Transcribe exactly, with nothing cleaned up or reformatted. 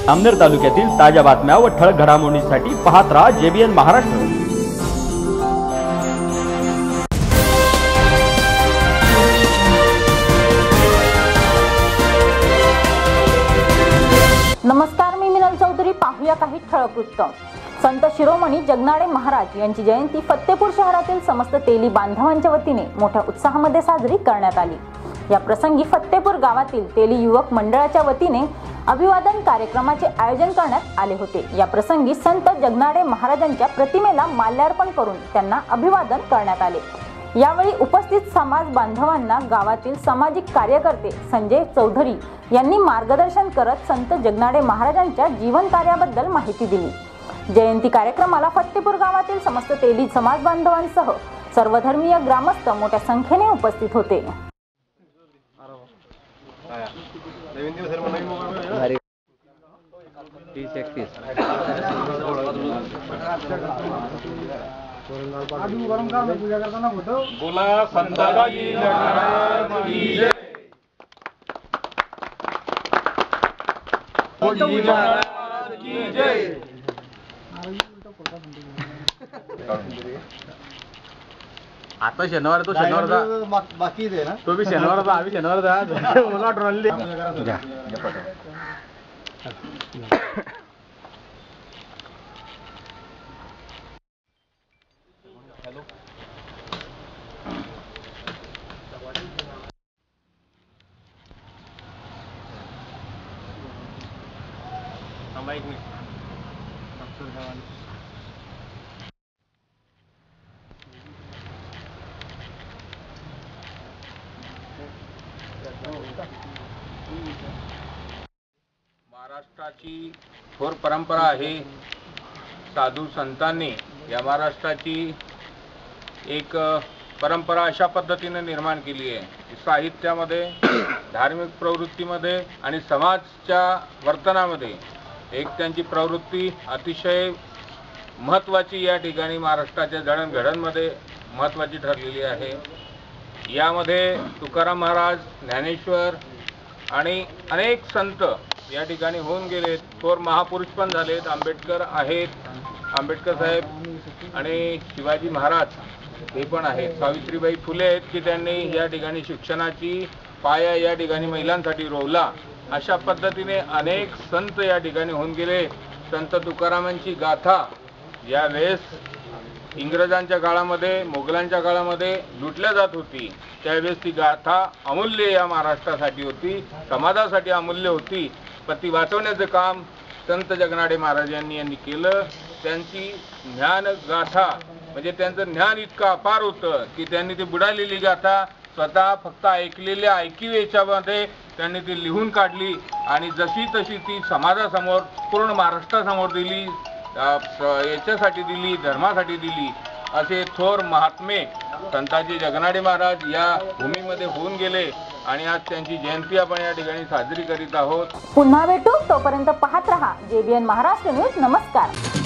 अमनेर तालुक्यातील ताज्या बातम्या व ठळक घडामोडींसाठी पाहत राहा जेबीएन महाराष्ट्र। नमस्कार, मी मिनल चौधरी। पाहूया काही ठळक वृत्त। संत शिरोमणी जगनाडे महाराज यांची जयंती फत्तेपूर शहरातील समस्त तेली बांधवांच्या वतीने मोठ्या उत्साहामध्ये साजरी करण्यात आली। या प्रसंगी फत्तेपूर गावातील तेली युवक मंडळाच्या वतीने अभिवादन कार्यक्रमाचे आयोजन करण्यात आले होते। या प्रसंगी संत जगनाडे महाराजांच्या प्रतिमेला माल्यार्पण करून त्यांना अभिवादन करण्यात आले। यावेळी उपस्थित समाज बांधवांना गावातील सामाजिक कार्यकर्ते संजय चौधरी यांनी मार्गदर्शन करत संत जगनाडे महाराजांच्या जीवन कार्याबद्दल माहिती दिली। जयंती कार्यक्रमाला फत्तेपूर गावातील समस्त तेली समाज बांधवांसह सर्वधर्मीय ग्रामस्थ मोठ्या संख्येने उपस्थित होते। बोला संताजी की जय। की जय। आता शनिवार तो शनिवार बाकी आहे ना, तो भी शनिवार आम्ही शनिवार मला ट्रॉली महाराष्ट्राची थोर परंपरा आहे। साधू संतांनी या महाराष्ट्राची एक परंपरा अशा पद्धतीने निर्माण केली आहे की साहित्यामध्ये, धार्मिक प्रवृत्तीमध्ये आणि समाजच्या वर्तनामध्ये एक त्यांची प्रवृत्ती अतिशय महत्त्वाची या ठिकाणी महाराष्ट्राच्या जडणघडणमध्ये महत्त्वाची ठरलेली आहे। यामध्ये तुकाराम महाराज, ज्ञानेश्वर आणि अनेक संत या ठिकाणी होऊन गेलेत। थोर महापुरुष पण झालेत। आंबेडकर आहेत, आंबेडकर साहेब आणि शिवाजी महाराज हे पण आहेत। सावित्रीबाई फुले आहेत की त्यांनी या ठिकाणी शिक्षणाची पाया या ठिकाणी महिलांसाठी रोवला। अशा पद्धतीने अनेक संत या ठिकाणी होऊन गेले। संत तुकारामांची गाथा यावेळेस इंग्रजांच्या काळामध्ये, मोगलांच्या काळामध्ये लुटल्या जात होती, त्यावेळेस ती गाथा अमूल्य या महाराष्ट्रासाठी होती, समाजासाठी अमूल्य होती। पण ती वाचवण्याचं काम संत जगनाडे महाराजांनी यांनी केलं। त्यांची ज्ञान गाथा म्हणजे त्यांचं ज्ञान इतकं अपार होतं की त्यांनी ती बुडालेली गाथा स्वतः फक्त ऐकलेल्या ऐकिवेच्यामध्ये त्यांनी ती लिहून काढली आणि जशी तशी ती समाजासमोर, पूर्ण महाराष्ट्रासमोर दिली, याच्यासाठी दिली, धर्मासाठी दिली। असे थोर महात्मे संताजी जगनाडे महाराज या भूमीमध्ये होऊन गेले आणि आज त्यांची जयंती आपण या ठिकाणी साजरी करीत आहोत। पुन्हा भेटू, तोपर्यंत पाहत रहा जेबीएन महाराष्ट्र न्यूज। नमस्कार।